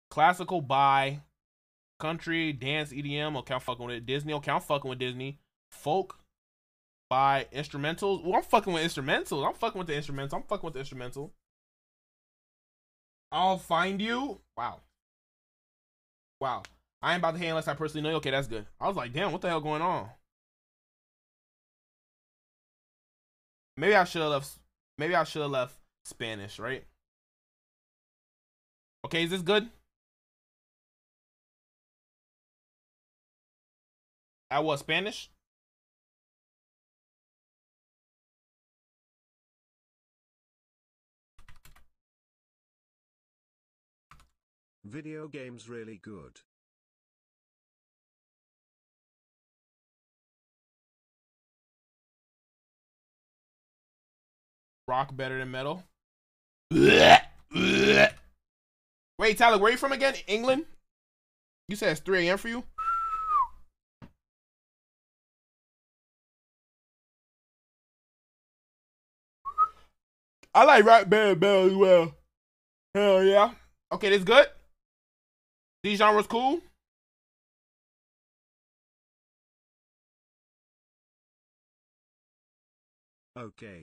Classical by. Country, dance, EDM. Okay, I'm fucking with it. Disney. Okay, I'm fucking with Disney. Folk by instrumentals. Well, I'm fucking with instrumentals. I'm fucking with the instrumental. I'm fucking with the instrumental. I'll find you. Wow. Wow. I ain't about to hate unless I personally know you. Okay, that's good. I was like, damn, what the hell going on? Maybe I should have left Spanish, right? Okay, is this good? I was Spanish. Video games really good. Rock better than metal. Wait, Tyler, where are you from again? England? You said it's 3 a.m. for you? I like rock better than metal as well. Hell yeah. Okay, this good? These genres cool? Okay.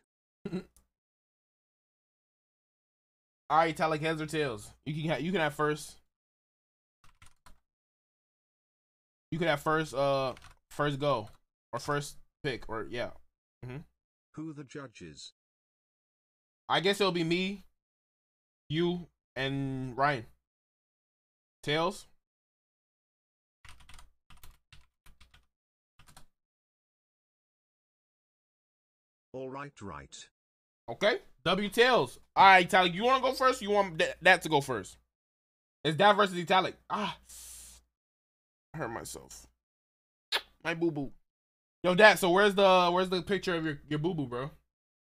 All right, Tyler, heads or tails? You can have first. You can have first go or first pick or yeah. Who the judges? I guess it'll be me, you, and Ryan. Tails. All right. Okay. W tails. All right, Italic. You want to go first? Or you want that to go first? It's that versus Italic. Ah, I hurt myself. My boo boo. Yo, Dad. So where's the picture of your boo boo, bro?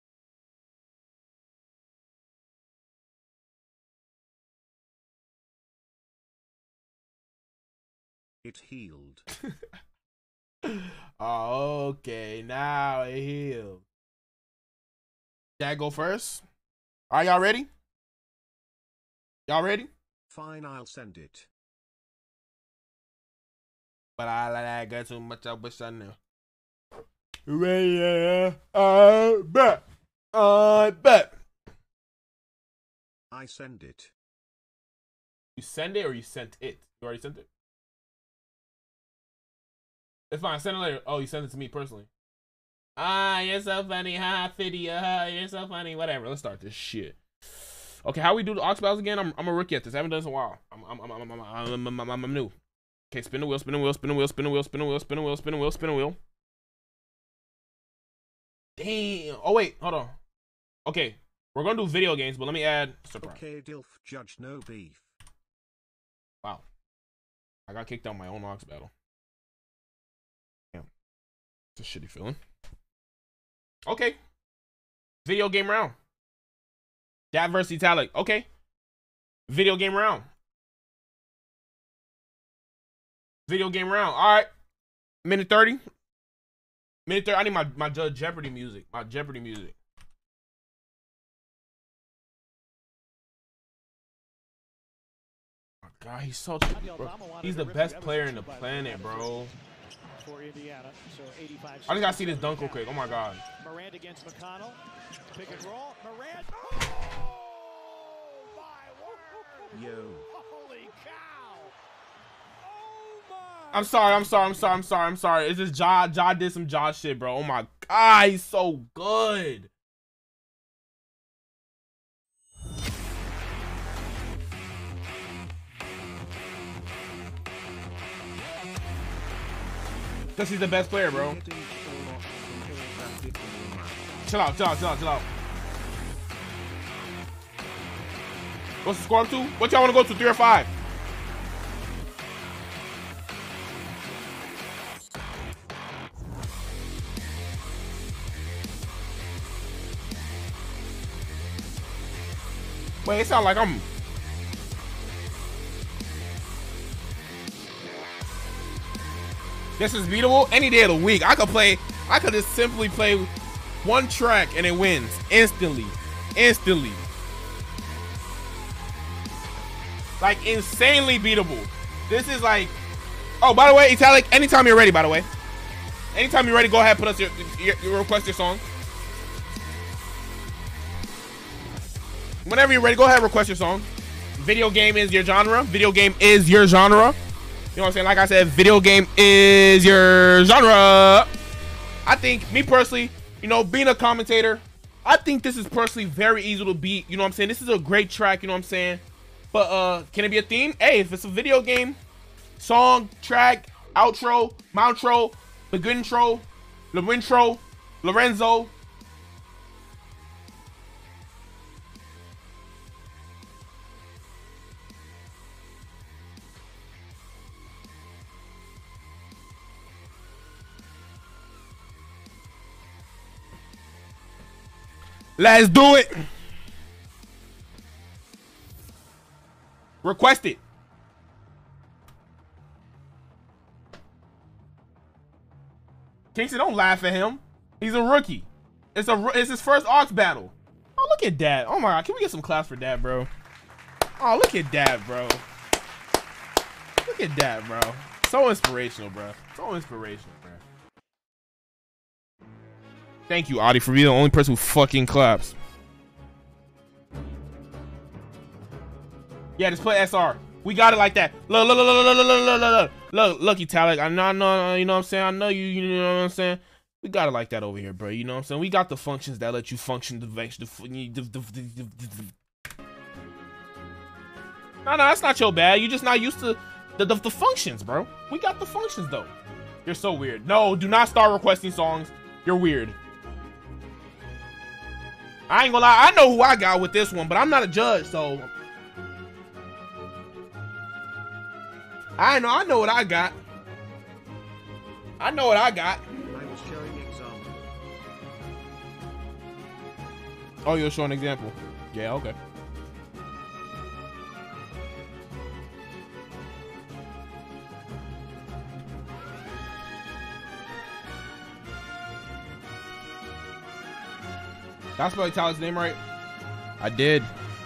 It healed. Oh, okay. Now it healed. Dad, go first. Are y'all ready? Y'all ready? Fine, I'll send it. But I got too much. I wish I knew. Ready? I bet. I bet. I send it. You send it or you sent it? You already sent it? It's fine. Send it later. Oh, you sent it to me personally. Ah, you're so funny. Ha, Fiddy. You're so funny. Whatever. Let's start this shit. Okay, how we do the aux battles again? I'm a rookie at this. I haven't done this in a while. I'm new. Okay, spin the wheel, spin the wheel, spin the wheel, spin the wheel, spin the wheel, spin the wheel, spin the wheel, spin the wheel. Damn. Oh wait, hold on. Okay, we're gonna do video games, but let me add surprise. Okay, Dilf, judge no beef. Wow. I got kicked out my own aux battle. Damn. It's a shitty feeling. Okay. Video game round. That versus Italic. Okay. Video game round. Video game round. All right. Minute 30. Minute 30. I need my Jeopardy music. My Jeopardy music. Oh my God, he's so bro. He's the best player in the planet, bro. For Indiana, so 85. I just gotta see this dunk real quick. Oh my God. Morant against McConnell. Pick and roll. Morant. Oh my word. Yo. Holy cow. Oh my. I'm sorry. It's just Ja did some Ja shit, bro. Oh my God, he's so good. Because he's the best player, bro. Chill out. What's the score up to? What y'all want to go to, 3 or 5? Wait, it sounds like I'm... This is beatable any day of the week. I could just simply play one track and it wins instantly. Like, insanely beatable. This is like, oh, by the way, Italic, anytime you're ready, by the way. Anytime you're ready, go ahead, put us your request your song. Whenever you're ready, go ahead, request your song. Video game is your genre. Video game is your genre. You know what I'm saying? Like I said, video game is your genre. I think, me personally, you know, being a commentator, I think this is personally very easy to beat. You know what I'm saying? This is a great track, you know what I'm saying? But can it be a theme? Hey, if it's a video game, song, track, outro, mountro, beginintro, Lorenzo. Let's do it. Request it. Kingston, don't laugh at him. He's a rookie. It's his first Aux battle. Oh, look at that. Oh my God, can we get some claps for that, bro? Oh, look at that, bro. Look at that, bro. So inspirational, bro. So inspirational, bro. Thank you, Audie, for being the only person who fucking claps. Yeah, just put SR. We got it like that. Look, Italic. I know, you know what I'm saying? I know you know what I'm saying? We got it like that over here, bro. You know what I'm saying? We got the functions that let you function No, that's not your bad. You're just not used to the functions, bro. We got the functions, though. You're so weird. No, do not start requesting songs. You're weird. I ain't gonna lie. I know who I got with this one, but I'm not a judge, so... I know what I got. I know what I got. I was showing example. Oh, you're showing an example. Yeah, okay. Did I spell Italic's name right? I did.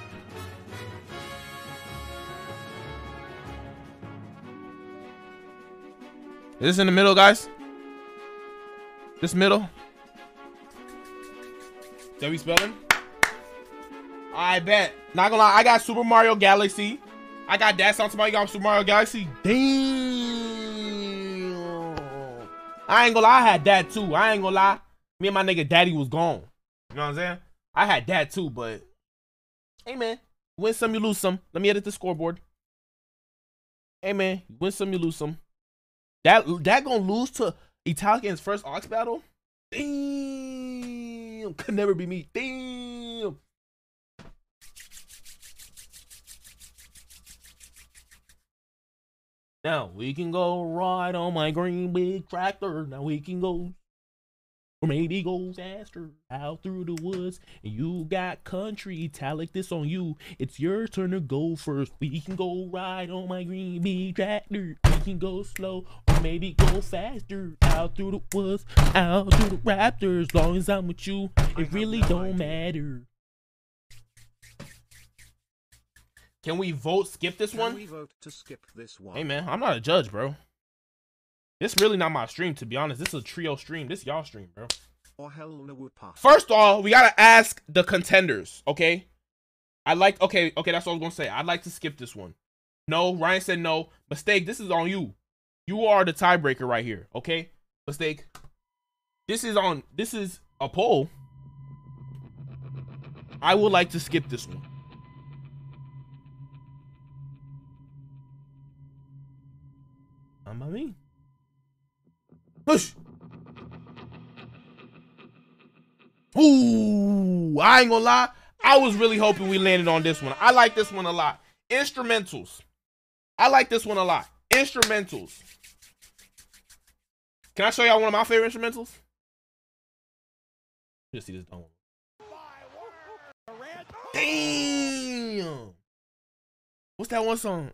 Is this in the middle, guys? This middle? W spelling? I bet. Not gonna lie, I got Super Mario Galaxy. I got that song. Somebody got Super Mario Galaxy. Damn. I ain't gonna lie, I had that too. I ain't gonna lie. Me and my nigga daddy was gone. You know what I'm saying? I had that too, but hey man, win some, you lose some. Let me edit the scoreboard. Hey man, win some, you lose some. That gonna lose to Italic in his first Aux battle? Damn, could never be me. Damn. Now we can go ride on my green big tractor. Now we can go, or maybe go faster out through the woods. And you got country, Italic, this on you. It's your turn to go first. We can go ride on my green big tractor. We can go slow or maybe go faster out through the woods, out through the raptors. As long as I'm with you, it really don't matter. Can we vote skip this one? Can we vote to skip this one? Hey man, I'm not a judge, bro. This really not my stream, to be honest. This is a trio stream. This y'all stream, bro. Or hell no would pass. First of all, we gotta ask the contenders, okay? Okay, that's what I was gonna say. I'd like to skip this one. No, Ryan said no. Mistake, this is on you. You are the tiebreaker right here, okay? Mistake. This is a poll. I would like to skip this one. I'm by me. Push. Ooh, I ain't gonna lie. I was really hoping we landed on this one. I like this one a lot. Instrumentals. I like this one a lot. Instrumentals. Can I show y'all one of my favorite instrumentals? Just see this done. Damn. What's that one song?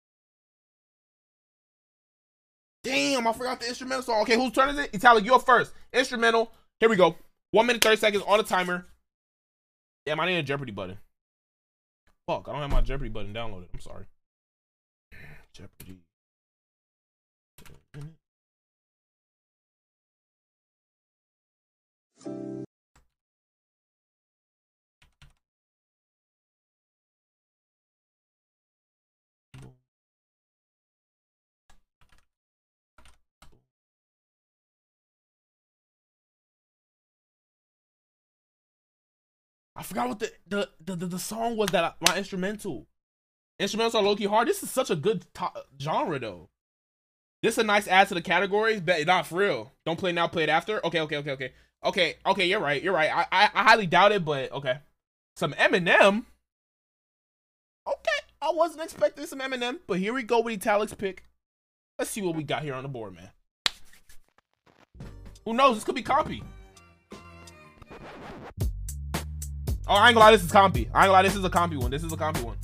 Damn, I forgot the instrumental song. Okay, whose turn is it? Italic, you're first. Instrumental. Here we go. 1 minute, 30 seconds on the timer. Damn, I need a Jeopardy button. Fuck, I don't have my Jeopardy button downloaded. I'm sorry. Jeopardy. I forgot what the song was that my instrumental. Instrumentals are low-key hard. This is such a good genre though. This is a nice add to the categories, but not for real. Don't play now, play it after. Okay. You're right. I highly doubt it, but okay. Some Eminem. Okay, I wasn't expecting some Eminem, but here we go with Italic's pick. Let's see what we got here on the board, man. Who knows? This could be compy. Oh, I ain't gonna lie, this is compy. I ain't gonna lie, this is a compy one. This is a compy one.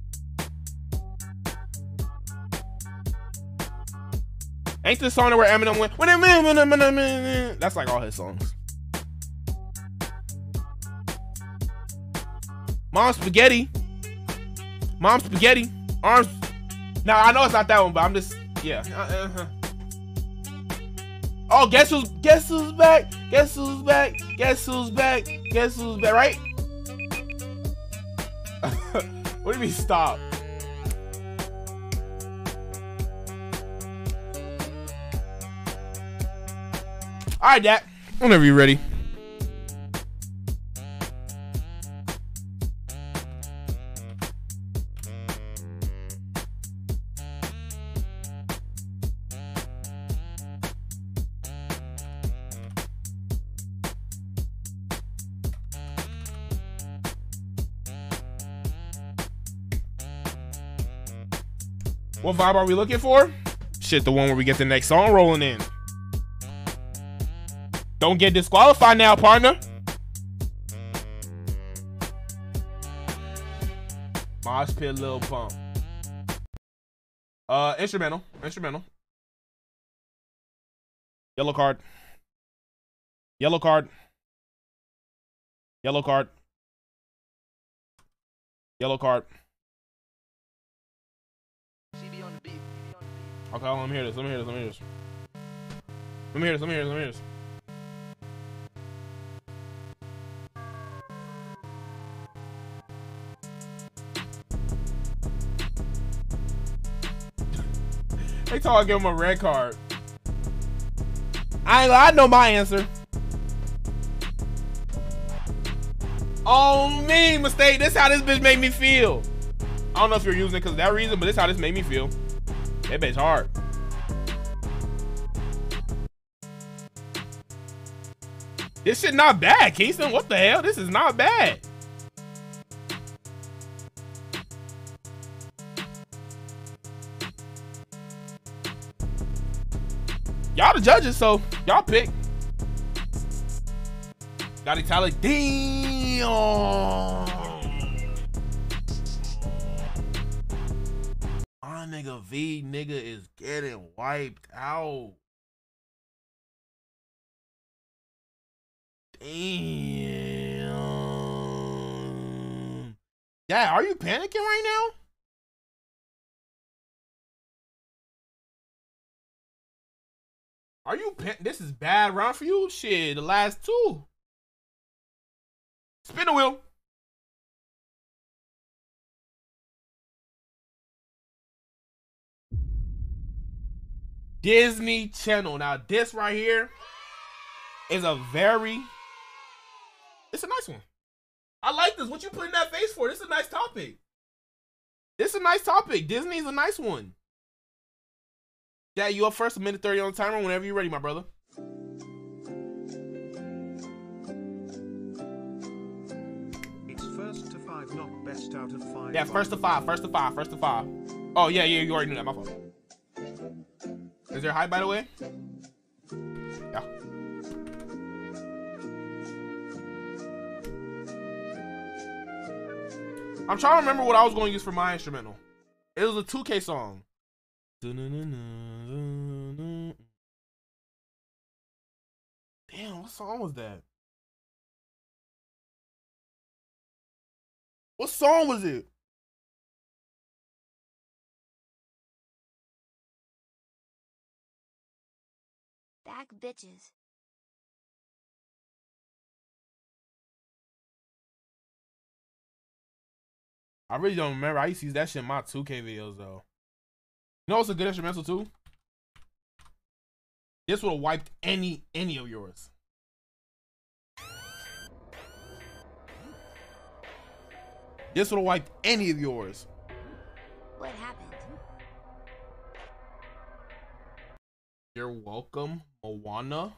Ain't this song where Eminem went? That's like all his songs. Mom Spaghetti. Arms. Now I know it's not that one, but I'm just yeah. Oh, guess who's back? Guess who's back? Right? What do you mean stop? All right, Dak. Whenever you're ready. What vibe are we looking for? Shit, the one where we get the next song rolling in. Don't get disqualified now, partner. Mosh pit, Lil Pump. Instrumental. Yellow card. Okay, let me hear this. They told I give him a red card. I know my answer. Oh, me mistake. This how this bitch made me feel. I don't know if you're using it because of that reason, but this how this made me feel. That bitch hard. This shit not bad, Kingston. What the hell? This is not bad. Y'all the judges, so y'all pick. Got Italic. Damn. My nigga V is getting wiped out. Damn. Dad, are you panicking right now? Are you this is bad round for you? Shit, the last two. Spin the wheel. Disney Channel. Now this right here is it's a nice one. I like this. What you putting that face for? This is a nice topic. Disney is a nice one. Yeah, you up first, a minute 30 on the timer whenever you're ready, my brother. It's first to 5, not best out of 5. Yeah, first to five. Oh, yeah, you already knew that, my fault. Is there a high, by the way? Yeah. I'm trying to remember what I was going to use for my instrumental. It was a 2K song. Damn, what song was that? What song was it? Back bitches. I really don't remember. I used to use that shit in my 2K videos though. You know what's a good instrumental too? This would have wiped any of yours. This would have wiped any of yours. What happened? You're welcome, Moana.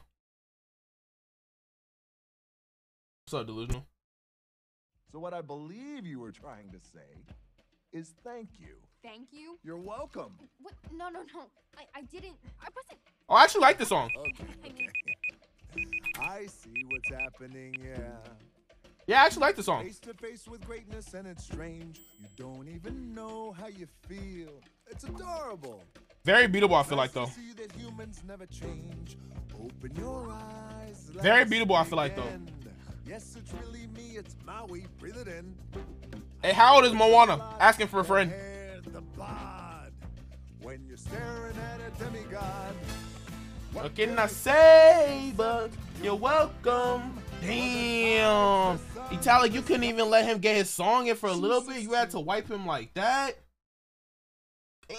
What's up, Delusional? So what I believe you were trying to say is thank you. Thank you? You're welcome. What? No. I didn't. I wasn't. Oh, I actually like this song. Okay. I mean, I see what's happening, yeah. Yeah, I actually like the song. Face to face with greatness and it's strange. You don't even know how you feel. It's adorable. Very beatable, I feel like, Nice though. to see that humans never change. Open your eyes. Very let's beatable, I feel like, though. begin. Yes, it's really me. It's Maui. Breathe it in. Hey, how old is Moana? Asking for a friend. The bod. When you're staring at a demigod. What can I say, but you're welcome. Damn. Italic, you couldn't even let him get his song in for a little bit. You had to wipe him like that. Damn.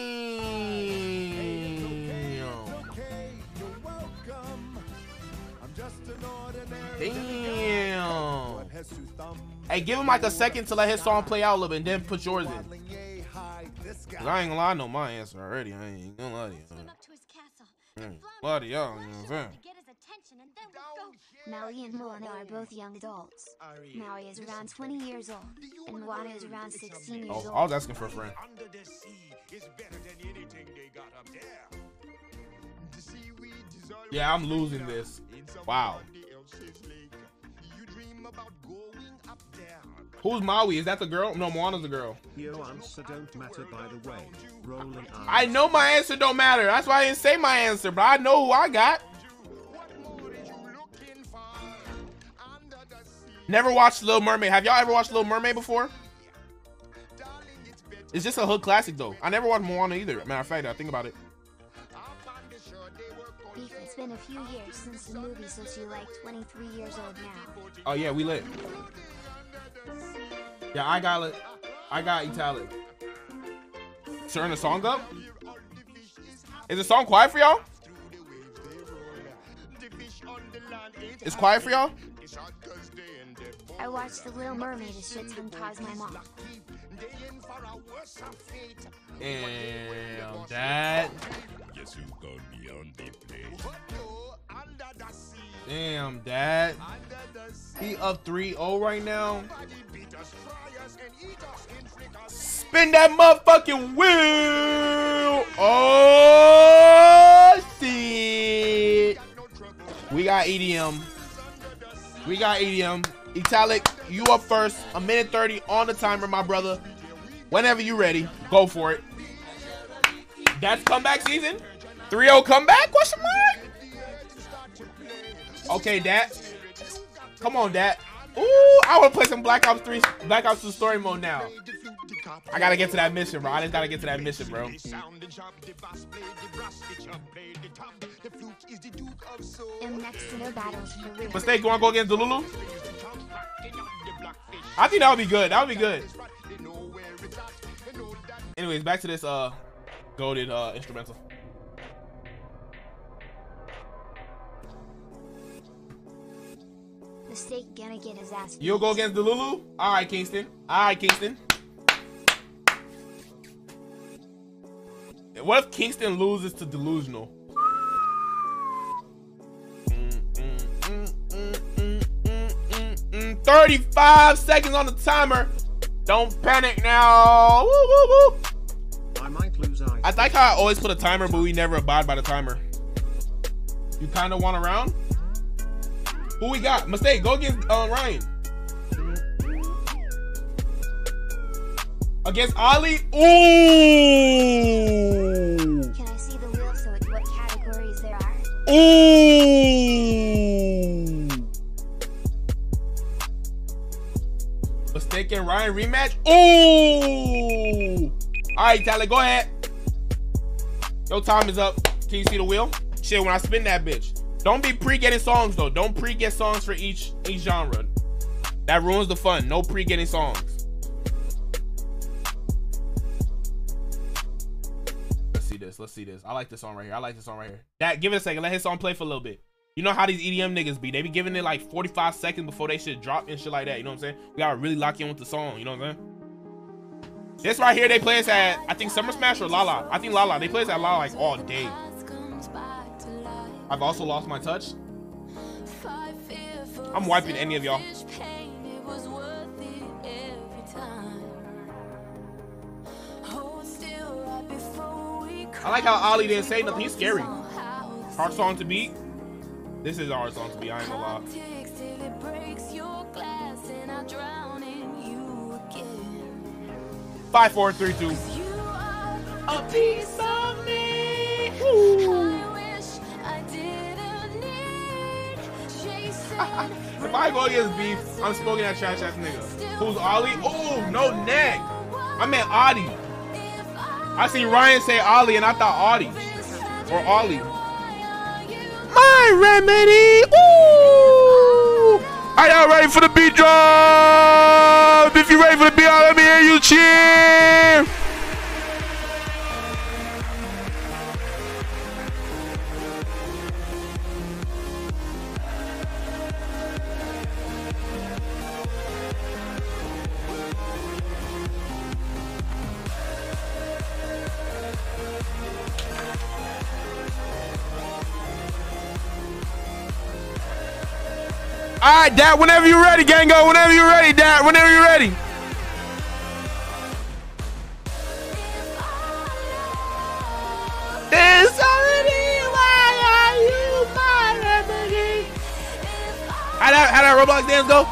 Okay, you're welcome. I'm just an ordinary Damn. What has to thumb? Hey, give him like a second to let his song play out a little bit and then put yours in. Waddling, yay, hi, this 'Cause guy. I ain't gonna lie, I know my answer already. I ain't gonna lie to you. Swim up to his castle. Lie to y'all, you know what I'm saying? To get his attention, and then we'll go. Maui and Moana are both young adults. Maui is around 20 years old, and Moana is around 16 years Oh, old. I was asking for a friend. Under the sea is better than anything they got up there. The seaweed is always Yeah, I'm losing this. in Wow. somebody else's lake. You dream about going up there. Who's Maui? Is that the girl? No, Moana's the girl. Your answer don't matter by the way. Rolling eyes. I know my answer don't matter. That's why I didn't say my answer, but I know who I got. What more is you looking for? Under the sea, Never watched Little Mermaid. Have y'all ever watched Little Mermaid before? darling, it's better. It's just a hood classic though. I never watched Moana either. Matter of fact, I think about it. Up on the shore, they work on Beef, it's been a few years since the movie, so she's like 23 years old now. Oh yeah, we lit. Yeah, I got it. I got Italic. Turn the song up. Is the song quiet for y'all? It's quiet for y'all? I watched The Little Mermaid as shit and caused my mom. Damn, Dad. Yes, you got me on the plate. Damn, Dad. He up 3-0 right now. Spin that motherfucking wheel. Oh, shit. We got EDM. We got EDM. Italic, you up first. A minute 30 on the timer, my brother. Whenever you ready, go for it. That's comeback season. 3-0 comeback? Question mark? Okay, Dad. Come on, Dad. Ooh, I want to play some Black Ops 3, Black Ops 2 story mode now. I gotta get to that mission, bro. I just gotta get to that mission, bro. And next to no battles for real. Mistake, you wanna go against Delulu? I think that would be good. That would be good. Anyways, back to this goated instrumental. The steak gonna get his ass beat. You'll go against Delulu? Alright, Kingston. Alright, Kingston. What if Kingston loses to Delusional? 35 seconds on the timer. Don't panic now. Woo, woo, woo. I might lose eyes. I like how I always put a timer, but we never abide by the timer. You kind of want a round? Who we got? Mistake, go against Ryan. Against Ali? Ooh! Can I see the wheel so it's what categories there are? Ooh! Mistake and Ryan rematch? Ooh! Alright, Tyler, go ahead. Your time is up. Can you see the wheel? Shit, when I spin that bitch. Don't be pre-getting songs though. Don't pre-get songs for each genre. That ruins the fun. No pre-getting songs. Let's see this. Let's see this. I like this song right here. I like this song right here. That, give it a second. Let his song play for a little bit. You know how these EDM niggas be. They be giving it like 45 seconds before they shit drop and shit like that. You know what I'm saying? We gotta really lock in with the song. You know what I'm saying? This right here, they play us at, I think Summer Smash or Lala. I think Lala. They play us at Lala like all day. I've also lost my touch. I'm wiping any of y'all. I like how Ali didn't say nothing. He's scary. Hard song to beat. This is a hard song to beat. I ain't gonna lie. 5, 4, 3, 2. A piece of me. If I go against beef, I'm smoking that trash ass nigga. Who's Ollie? Oh, no neck. I meant Audie. I seen Ryan say Ollie and I thought Audie or Ollie. My remedy. Ooh. Are y'all ready for the beat drop? If you're ready for the beat drop, let me hear you cheer. All right, Dad, whenever you're ready, Gango. Whenever you're ready, Dad. Whenever you're ready. This already, why are you my remedy? How that Roblox dance go?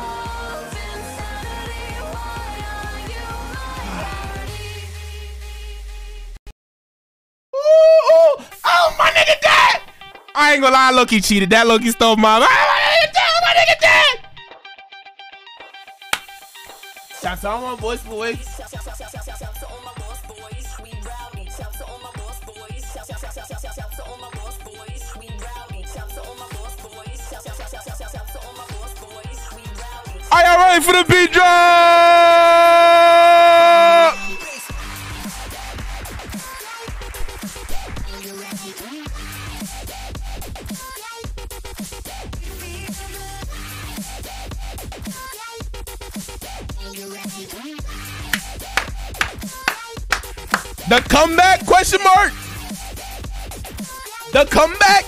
Ooh, oh, my nigga, Dad. I ain't gonna lie, Loki cheated. That Loki stole my Shout out to all my boys. Are y'all ready for the beat drop? The comeback? Question mark. The comeback?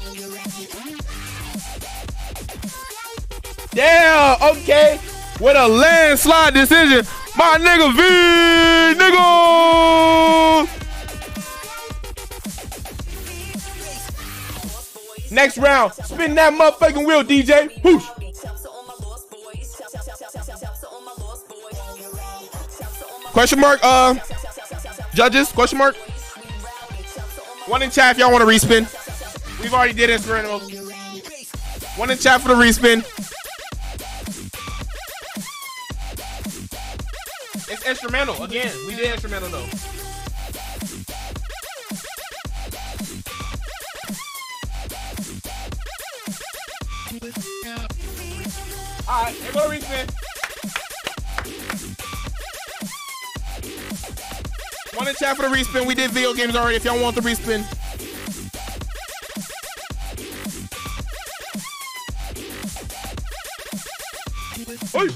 Yeah, okay. With a landslide decision, my nigga V, nigga. Next round, spin that motherfucking wheel, DJ. Whoosh. Question mark, judges, question mark. One in chat if y'all want to respin. We've already did instrumental. One in chat for the respin. It's instrumental. Again, we did instrumental though. Alright, here go to respin. One in chat for the respin. We did video games already if y'all want the respin. Hey.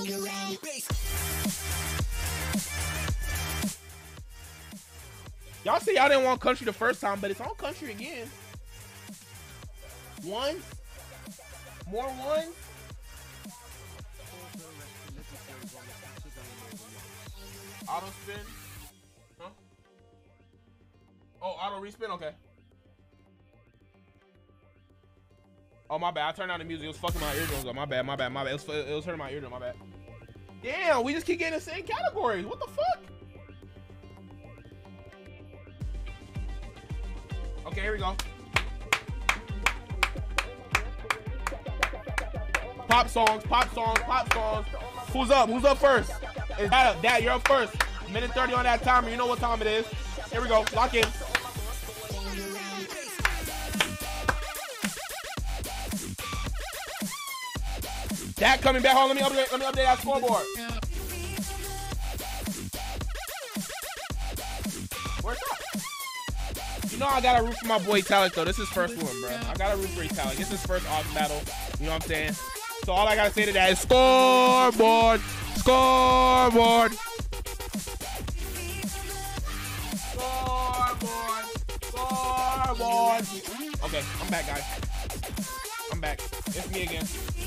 Y'all say y'all didn't want country the first time, but it's on country again. One? More one? Auto spin? Huh? Oh, auto respin? Okay. Oh, my bad. I turned on the music. It was fucking my eardrums up. My bad. It was hurting my eardrum. My bad. Damn, we just keep getting the same categories. What the fuck? Okay, here we go. Pop songs. Who's up? Who's up first? Is that up? Dad, you're up first. Minute 30 on that timer. You know what time it is. Here we go. Lock in. That coming back home. Let me update that scoreboard. Where's up? You know I gotta root for my boy Talik though. This is his first one, bro. I gotta root for Talik. This is his first off battle. You know what I'm saying? So all I gotta say to that is scoreboard. Scoreboard. Scoreboard. Scoreboard. Okay, I'm back, guys. I'm back. It's me again.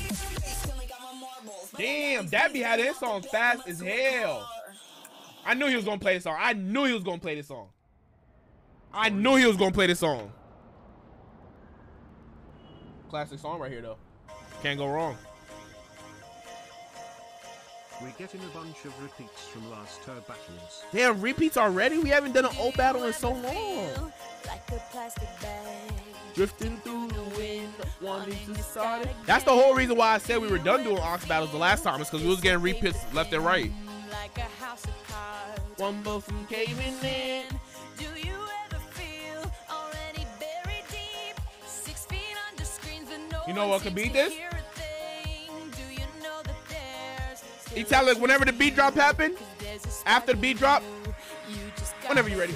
Damn, Dabby had his song fast as hell. I knew he was gonna play this song. I knew he was gonna play this song. I knew he was gonna play this song. Classic song right here, though. Can't go wrong. We're getting a bunch of repeats from last her battles. Damn, repeats already? We haven't done an old battle in so long. Drifting through the wind, wanting to start it. That's the whole reason why I said we were done doing Ox battles the last time. Is because we was getting repeats left and right. Like a house of cards. One more from caving in. Do you ever feel already buried deep? 6 feet under screens and no You know what could beat this? Do you know that there's Italic, whenever the beat drop happen, after the beat drop, whenever you're ready.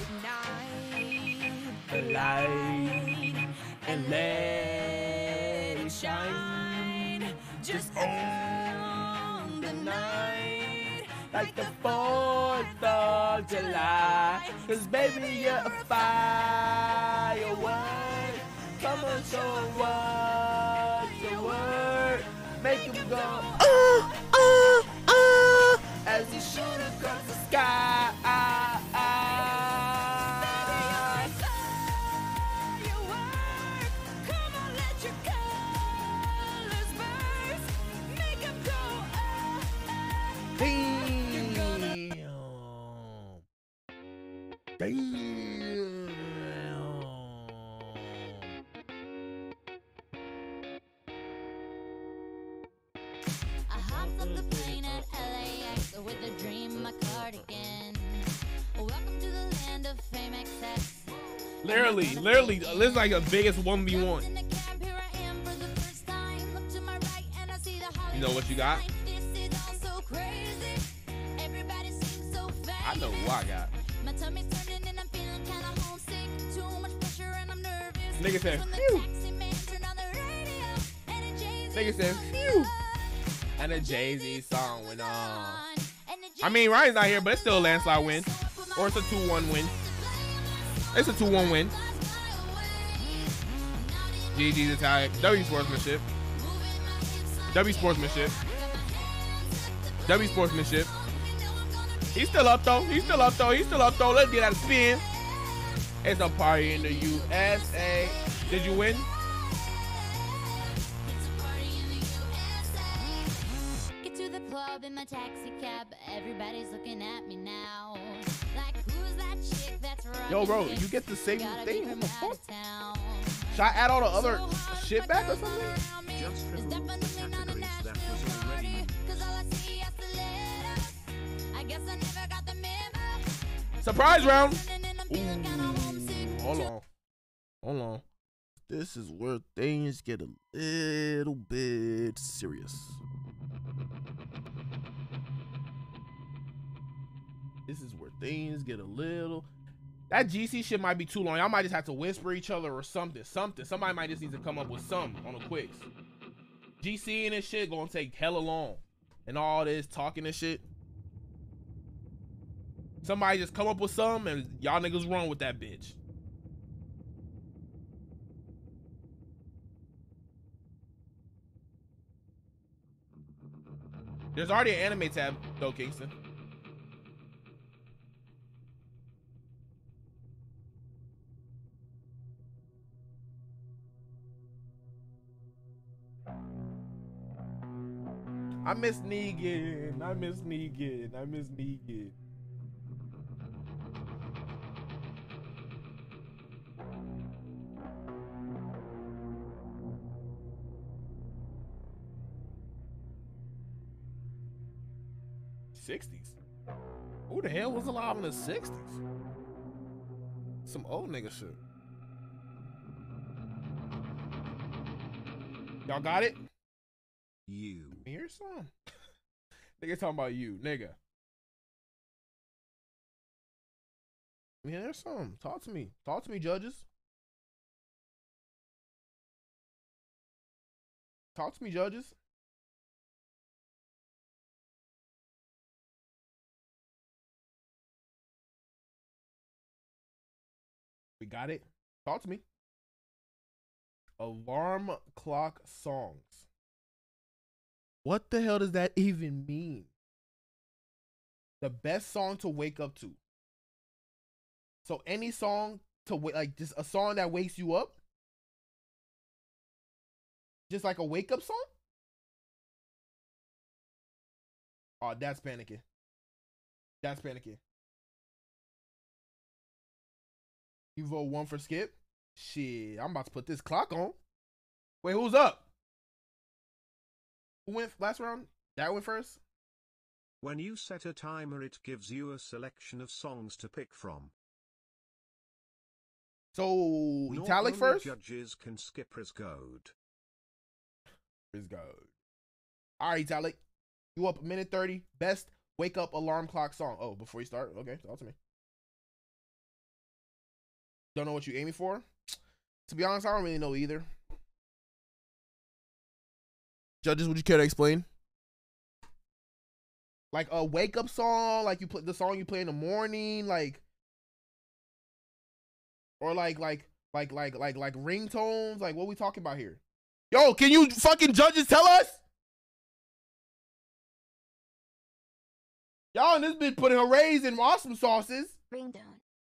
The light and let it shine just on the night like the 4th of July. Cause baby, you're a firework. Come on, show what your word. Make him go as he shoot across the sky. I hopped on the plane at LAX with a dream, my cardigan. Welcome to the land of fame excess. Literally, this is like the biggest 1v1. You know what you got? I know who I got. Nigga said, phew. Nigga said, phew. And the Jay-Z song went on. I mean, Ryan's not here, but it's still a landslide win. Or it's a 2-1 win. It's a 2-1 win. GG's Italian. W sportsmanship. W sportsmanship. W sportsmanship. He's still up though. He's still up though. He's still up though. Let's get out of spin. It's a party in the USA. Did you win? Get to the club in my taxi cab. Everybody's looking at me now. Like, who's that chick that's running? Yo, bro, you get the same thing. What the fuck? Should I add all the other shit back or something? Just remove the categories that was already. Surprise round. Ooh, hold on. This is where things get a little bit serious. This is where things get a little. That GC shit might be too long. Y'all might just have to whisper each other or something. Somebody might just need to come up with something on the quicks. GC and this shit gonna take hella long. And all this talking and shit. Somebody just come up with something and y'all niggas run with that bitch. There's already an anime tab though, Kingston. I miss Negan. I miss Negan. I miss Negan. '60s. Who the hell was alive in the '60s? Some old nigga shit. Y'all got it? You. Here's some. Nigga talking about you, nigga. Here's some. Talk to me. Talk to me, judges. Talk to me, judges. We got it. Talk to me. Alarm clock songs. What the hell does that even mean? The best song to wake up to. So any song to wake, like just a song that wakes you up? Just like a wake up song? Oh, that's panicking. That's panicking. You vote 1 for Skip? Shit, I'm about to put this clock on. Wait, who's up? Who went last round? That went first? When you set a timer, it gives you a selection of songs to pick from. So, Not Italic only first? Judges can skip as goad. Is good. All right, Italic. You up a minute 30. Best wake up alarm clock song. Oh, before you start? Okay, talk to me. Don't know what you aiming for? To be honest, I don't really know either. Judges, would you care to explain? Like a wake up song, like you put the song you play in the morning, like, or like ringtones. Like, what we talking about here? Yo, can you fucking judges tell us? Y'all in this bitch putting her rays in awesome sauces. Ringtone.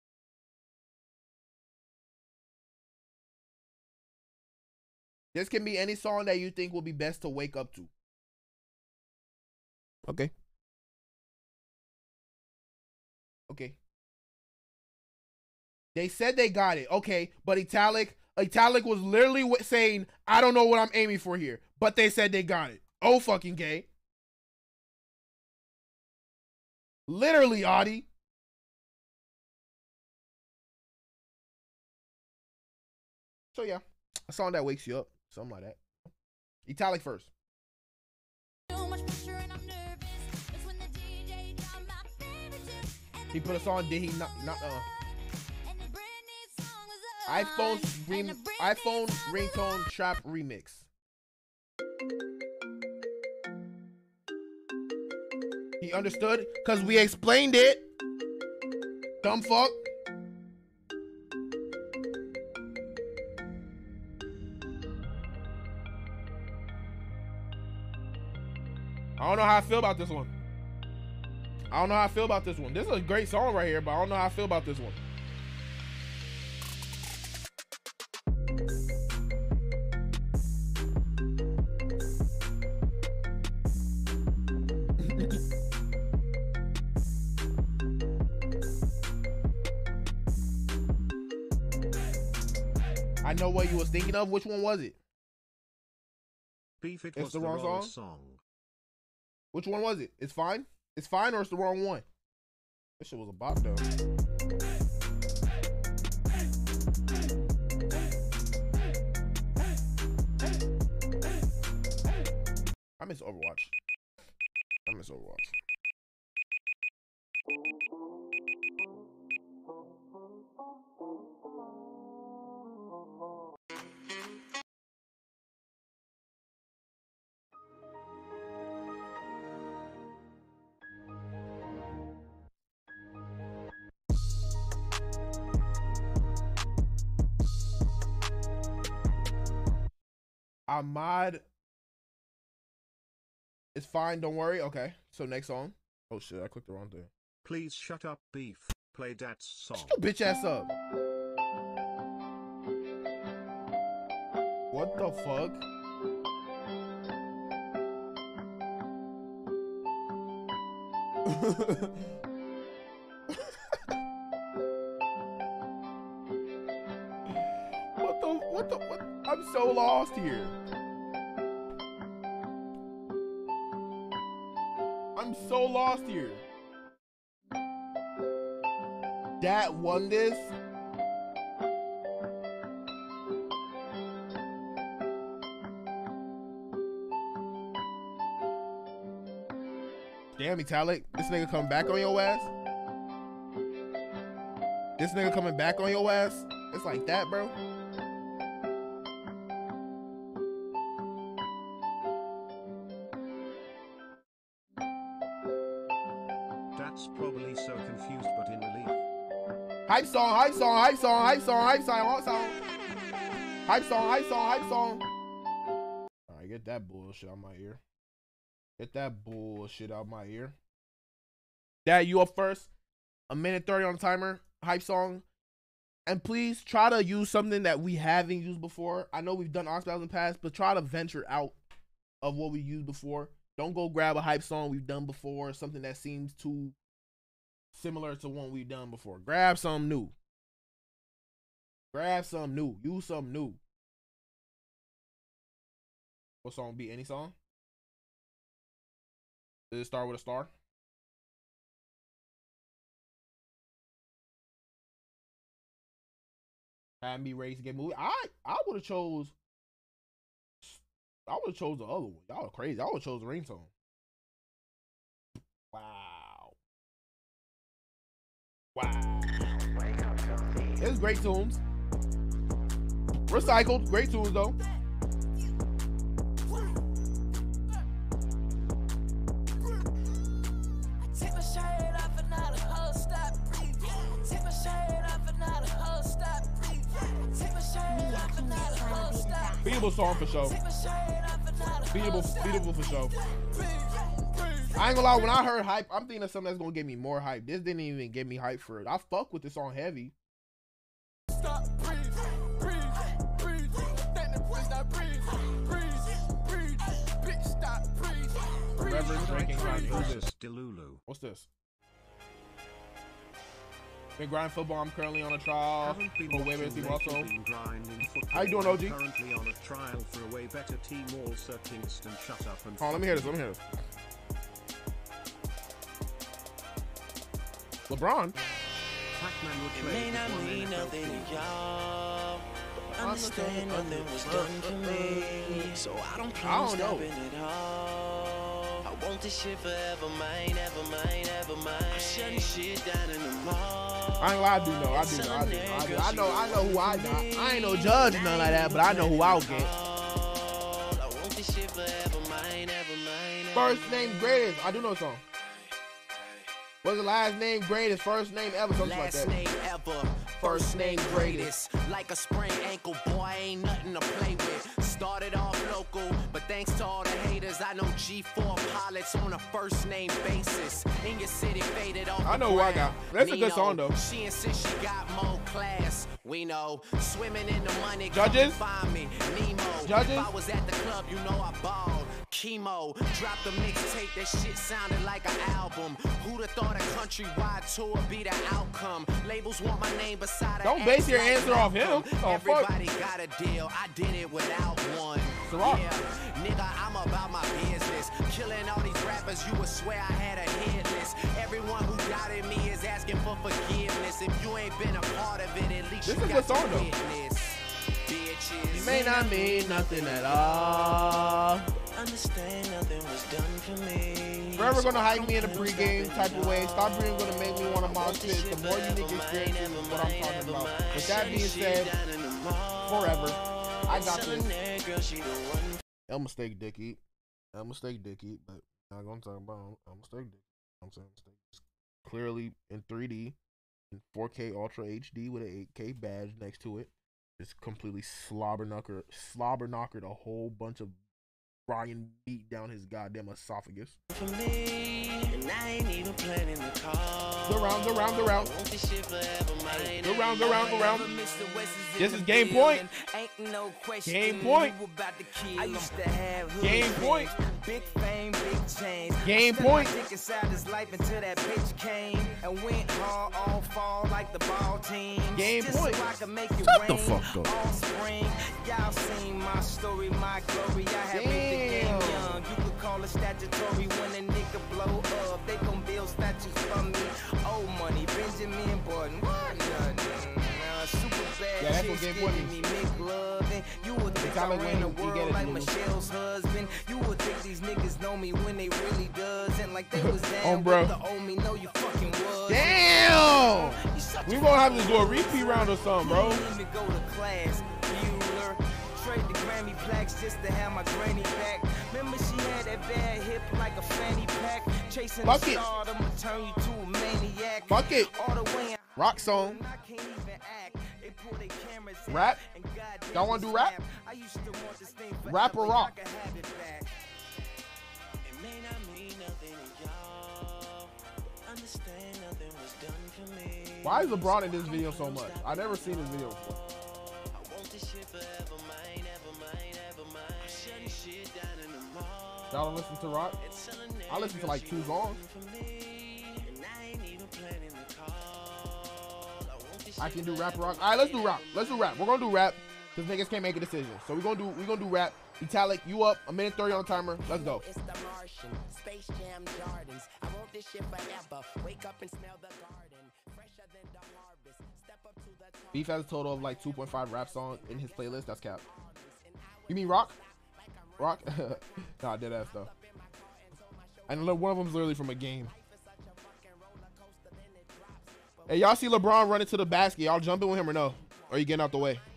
This can be any song that you think will be best to wake up to. Okay. Okay. They said they got it. Okay, but Italic was literally saying, I don't know what I'm aiming for here. But they said they got it. Oh, fucking gay. Literally, Audie. So, yeah. A song that wakes you up. Something like that. Italic first. Too much pressure and I'm nervous. That's when the DJ dropped my favorite tune. And He put a song, did he not and the brand new song was on. And the brand iPhone new song was ringtone on. trap remix. He understood because we explained it. Dumb fuck. I don't know how I feel about this one. I don't know how I feel about this one. This is a great song right here, but I don't know how I feel about this one. I know what you was thinking of. Which one was it? Beef, it It's was the the wrong wrong song? song. Which one was it? It's fine? It's fine or it's the wrong one? This shit was a bop though. I miss Overwatch. I miss Overwatch. Ahmad. It's fine, don't worry. Okay, so next song. Oh shit, I clicked the wrong thing. Please shut up, Beef. Play Dad's song. Shut your bitch ass up. What the fuck? what? I'm so lost here. I'm so lost here. That won this? Damn, Metallic. This nigga coming back on your ass? This nigga coming back on your ass? It's like that, bro. That's probably so confused but in relief. Hype song, hype song, hype song, hype song, hype song, hype song. Hype song, hype song, hype song. All right, get that bullshit out my ear. Get that bullshit out my ear. Dad, you up first. 1:30 on the timer. Hype song. And please try to use something that we haven't used before. I know we've done Ox Battles in the past, but try to venture out of what we used before. Don't go grab a hype song we've done before, something that seems too similar to one we've done before. Grab something new. Grab something new. Use something new. What song be? Any song? Does it start with a star? Had me ready to get moved. I would have chose. I would have chose the other one. Y'all are crazy. I would have chose the ringtone. Wow. Wow. It's great tunes. Recycled. Great tunes though. Take my shirt off and now the whole stop breathing. Take my shirt off and now the whole stop breathing. Take my shirt off and now the whole stop. Beatable song for sure. Beatable for sure. I ain't gonna lie, when I heard hype, I'm thinking of something that's gonna get me more hype. This didn't even get me hype for it. I fuck with this song heavy. Stop breathe, breathe, breathe. Then the voice stop breathe, breathe, breathe. Bitch stop breathe. Forever drinking grinding. Who's this? Delulu. What's this? Been grinding football. I'm currently on a trial for Way Better Team also. How you doing, OG? Currently on a trial for a Way Better Team. Also, Kingston, shut up and. Oh, let me hear this. Let me hear this. LeBron. It may not mean nothing to y'all. Understand nothing was done for me, so I don't plan on stopping it all. I want this shit forever, mine, ever mine, ever mine. I'm shutting shit down in the mall. I ain't lie, I do know. I know who I got. I ain't no judge or nothing like that, but I know who I'll get. I want this shit forever, mine, ever mine. First name greatest. I do know a song. What's the last name greatest? First name ever. Something like that. Last name ever. First name greatest. Like a sprained ankle, boy, ain't nothing to play with. Started off local, but thanks to all the haters, I know G4 pilots on a first name basis. In your city, faded off. I know who I got. That's a good song though. She insists she got more class. We know. Swimming in the money. Judges. Find me. Nemo. Judges. If I was at the club, you know I balled. Chemo. Dropped a mixtape. That shit sounded like an album. Who'd have thought a countrywide tour be the outcome? Labels want my name beside. Don't base your answer off him. Oh, Everybody got a deal. I did it without one. Yeah, nigga, I'm about my business. Killing all these rappers, you would swear I had a hit list. Everyone who doubted me is asking for forgiveness. If you ain't been a part of it, at least this you is got a song, to witness. Bitches. It may not mean nothing at all. Understand nothing was done for me. Forever gonna hype me in a pregame type of way. Stop being gonna make me want to mosh pit. The more unique experience is what I'm talking about. With that being said, forever, I got this. Elma Steak Dick Eat. Elma Steak Dick Eat, but not gonna talk about Elma Steak Dick. I'm saying it's clearly in 3D, in 4K Ultra HD with an 8K badge next to it. It's completely slobber knockered a whole bunch of Brian beat down his goddamn esophagus. For me, and I ain't even planning the call. Go round. Go round. This is Game Point. Game Point. I used to have Game Point. Big fame, big change. Game Point. Dick inside his life until that bitch came and went hard all fall like the ball team. Game Point. So I can make it Shut rain the fuck up. all spring. Y'all seen my story, my glory. I have made the game young. You could call it statutory when a nigga blow up. They gon' build statues for me. Old money, Benjamin Button. What? Nothing. Super bad. Yeah, that's what Game Boy means. You would think I ran the world like Michelle's husband. You would think these niggas know me when they really doesn't. Like they was down with the old me. No, you fucking was. Damn! We gonna have to do a repeat round or something, bro. Need to go to class. Bueller. Trade the Grammy plaques just to have my granny back. Remember she had that bad hip like a fanny pack. Chasing the star, I'ma turn you to a maniac. Fuck it. All the way Rock song. I can't even act. They pull their cameras out. Rap? Y'all wanna do rap? I used to want this thing Rap or rock? It may not mean nothing to y'all. Understand nothing was done for me. Why is LeBron in this video so much? I've never seen this video before. I want this shit forever, mine, ever mine, ever mine. I'm shutting shit down in the mall. Y'all don't listen to rock? I listen to like 2 songs. I can do rap or rock. All right, let's do rock. Let's do rap. We're gonna do rap because niggas can't make a decision. So we're gonna do rap. Italic, you up? A minute 30 on the timer. Let's go. It's the Martian, Space Jam Jordans. I want this shit forever. Wake up and smell the garden. Fresher than the harvest. Step up to the top. Beef has a total of like 2.5 rap songs in his playlist. That's cap. You mean rock? Rock? Nah, dead ass though. And one of them's literally from a game. Hey, y'all see LeBron running to the basket? Y'all jumping with him or no? Or are you getting out the way?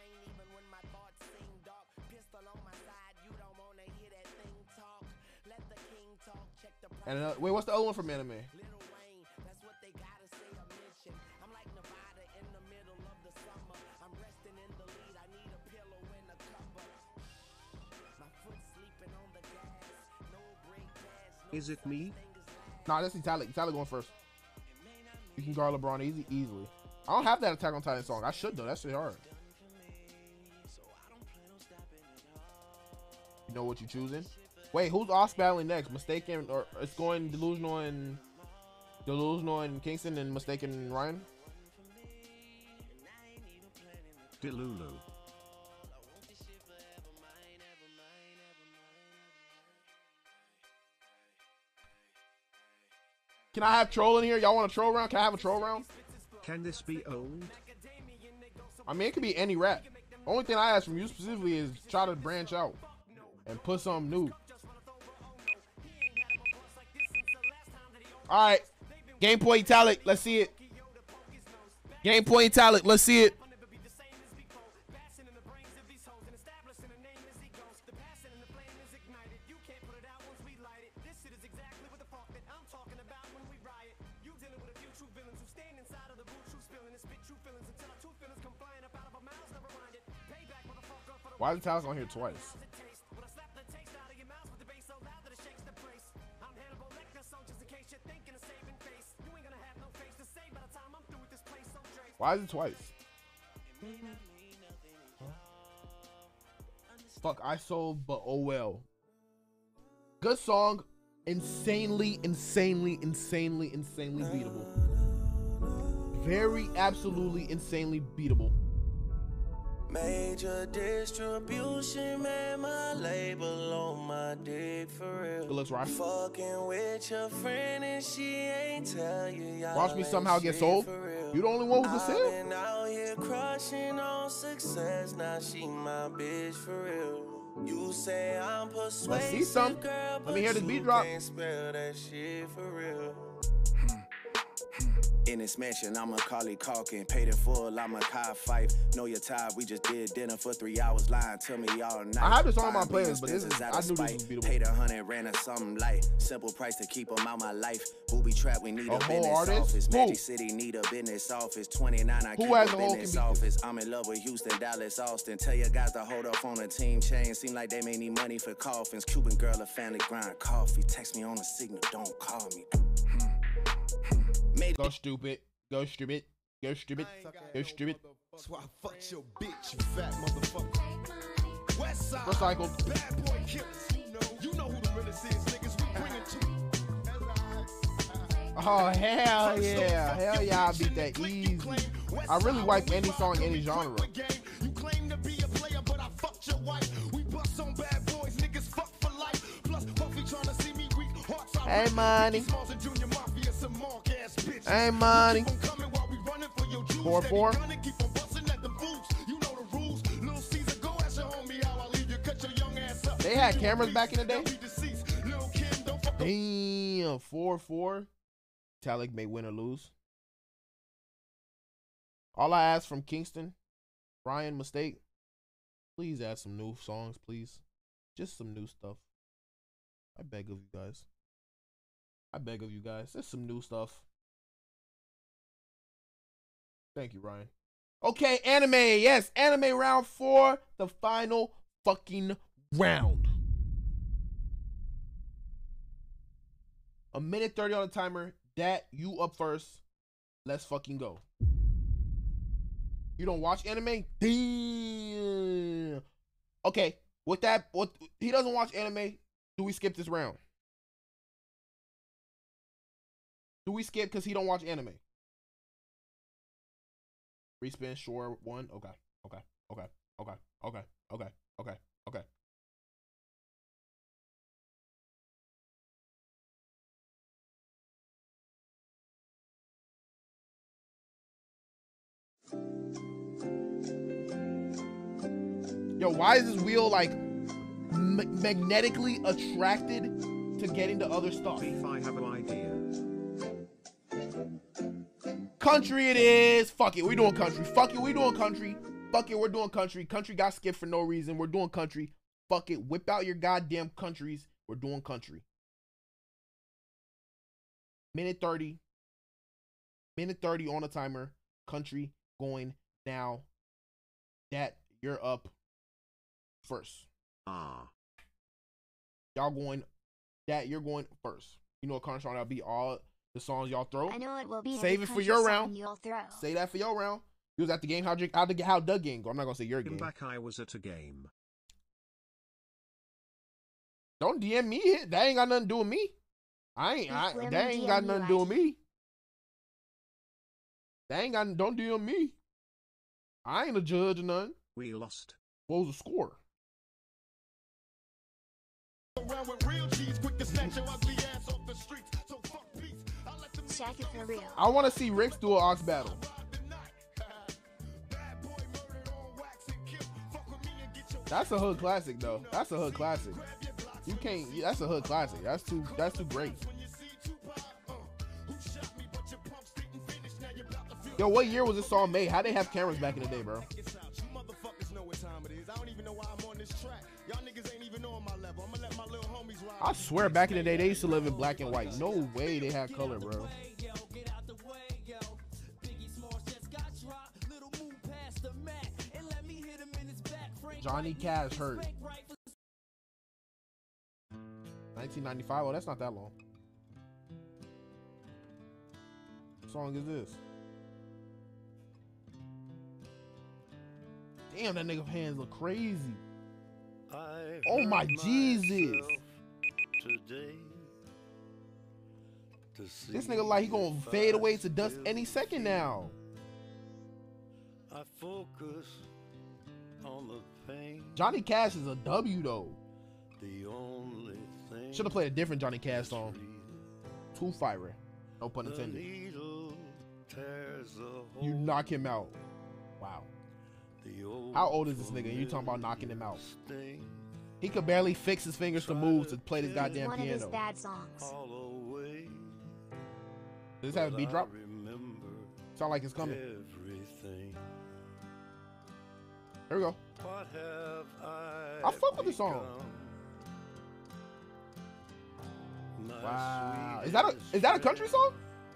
And wait, what's the other one from anime? Is it me? Nah, that's Italic. Italic going first. You can guard LeBron easily. I don't have that Attack on Titan song. I should though. That shit hard. You know what you choosing? Wait, who's off battling next? Mistaken or it's going Delusional and Kingston and Mistaken and Ryan? Delulu. Can I have troll in here? Y'all want a troll round? Can I have a troll round? Can this be old? I mean, it could be any rap. Only thing I ask from you specifically is try to branch out and put something new. All right, Game Point Italic. Let's see it. Game Point Italic. Let's see it. Why is Italic on here twice? Why is it twice? Fuck, I sold, but oh well. Good song. Insanely beatable. Very absolutely insanely beatable. Major distribution, man, my label on my dick for real. It looks right. Fucking with your friend and she ain't tell you. Watch me somehow get sold. You the only one who can sell. I've been out here crushing on success. Now she my bitch for real. You say I'm persuasive. Let's see some. Girl, let me hear this beat drop. Can't spell that shit for real. In this mansion, I'm Macaulay Culkin. Paid in full, I'm a Kai Fife. Know your time, we just did dinner for 3 hours. Lying to me all night. I have this on my playlist, but this is, I knew this was beatable. Paid 100, ran a something light. Simple price to keep them out my life. Booby trap, we need a business office. Magic City need a business office. 29, I keep a business office. I'm in love with Houston, Dallas, Austin. Tell your guys to hold up on the team chain. Seem like they may need money for coffins. Cuban girl, a family grind coffee. Text me on the signal, don't call me. Go stupid. Go stupid. Go stupid. Go stupid. That's why I fucked your bitch, you fat motherfucker. Westside. Recycled. Bad boy killers. You know who the realest is, niggas. We bring it to. Oh, hell yeah. Hell yeah, I beat that easy. I really wipe any song, any genre. You claim to be a player, but I fucked your wife. We bust on bad boys, niggas fuck for life. Plus, Puffy trying to see me weak. Hey, money. Hey, money. 4-4. They had cameras back in the day. Damn, 4-4. Talik may win or lose. All I ask from Kingston, Brian Mistake, please add some new songs, please. Just some new stuff. I beg of you guys. I beg of you guys. There's some new stuff. Thank you, Ryan. Okay, anime. Yes, anime round 4. The final fucking round. A minute 30 on the timer. Dat, you up first. Let's fucking go. You don't watch anime? Damn. Okay, with that, what he doesn't watch anime, do we skip this round? Do we skip because he don't watch anime? Respin, sure, 1. Okay. Yo, why is this wheel like magnetically attracted to getting to other stuff? If I have an idea. Country it is. Fuck it, we doing country. Fuck it, we doing country. Fuck it, we're doing country. Country got skipped for no reason. We're doing country. Fuck it, whip out your goddamn countries. We're doing country. Minute 30. Minute 30 on the timer. Country going now. Dat, you're up first. Y'all going. Dat, you're going first. You know what country song that'll be all the songs y'all throw. I know it will be. Save it for your round. Say that for your round. You was at the game. How Doug game go? I'm not gonna say your game. Back I was at a game. Don't DM me. That ain't got nothing to do with me. That ain't got nothing to do with me. That ain't got. Don't DM me. I ain't a judge or nothing. We lost. What was the score? Check it for real. I want to see Ricks do an ox battle. That's a hood classic, though. That's a hood classic. You can't. That's a hood classic. That's too great. Yo, what year was this song made? How they have cameras back in the day, bro? I swear back in the day they used to live in black and white. No way they had color, bro. Johnny Cash hurt. 1995. Oh, that's not that long. What song is this? Damn, that nigga hands look crazy. Oh my Jesus. This nigga like he gonna fade away to dust any second now. I focus on the pain. Johnny Cash is a W though. Should have played a different Johnny Cash song. Too fire. No pun intended. You knock him out. Wow. How old is this nigga? You talking about knocking him out? He could barely fix his fingers to move to play this goddamn one piano. Of his bad songs. Does this have a beat drop? Sound like it's coming. There we go. I fuck with this song. Wow. Is that a country song?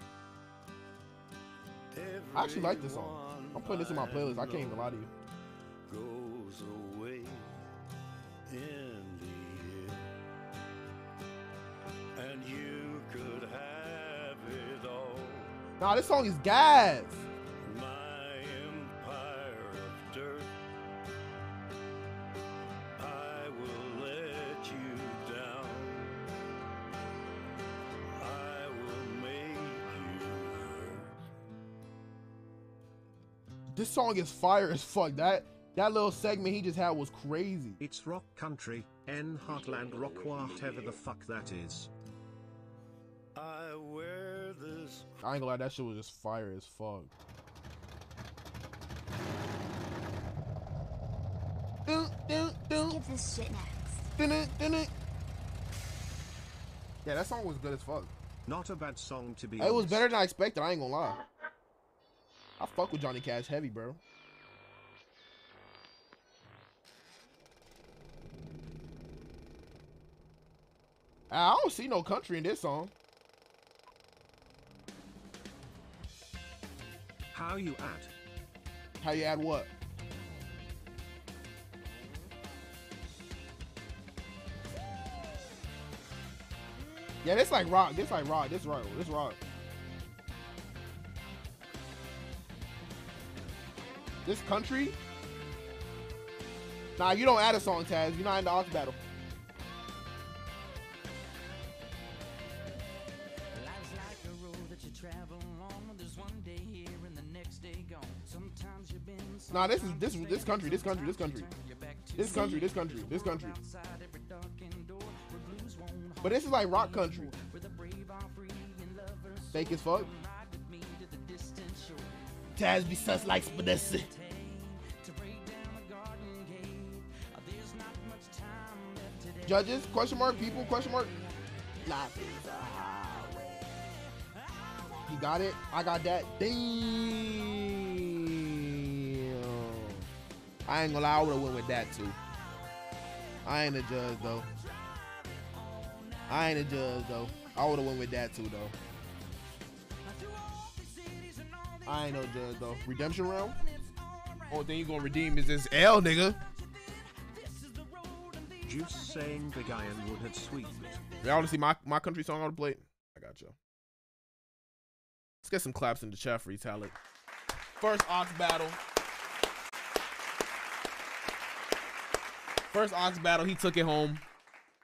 I actually like this song. I'm putting this in my playlist. I can't even lie to you. Goes away in the air, and you could have it all. Nah, this song is gas. My empire of dirt. I will let you down. I will make you hurt. This song is fire as fuck. That little segment he just had was crazy. It's rock country, Heartland rock, whatever the fuck that is. I wear this. I ain't gonna lie, that shit was just fire as fuck. Skip this shit next. Yeah, that song was good as fuck. Not a bad song to be It was honest. better than I expected. I ain't gonna lie. I fuck with Johnny Cash heavy, bro. I don't see no country in this song. How you add? How you add what? Yeah, this like rock. This like rock. This rock. This rock. This country? Nah, you don't add a song, Taz. You're not in the aux battle. Nah, this country. This country. But this is like rock country. Fake as fuck. Taz be sus like Spadessa. Judges? Question mark? People? Question mark? Life is a highway. You got it? I got that. Damn. I ain't gonna lie, I would've went with that too. I ain't a judge though. I would've went with that too though. I ain't no judge though. Redemption round? Only thing you gonna redeem is this L, nigga. Juice saying Big Iron Wood had sweetened. Y'all wanna see my country song on the plate? I got you. Let's get some claps in the chat for Italic. First aux battle. First aux battle, he took it home.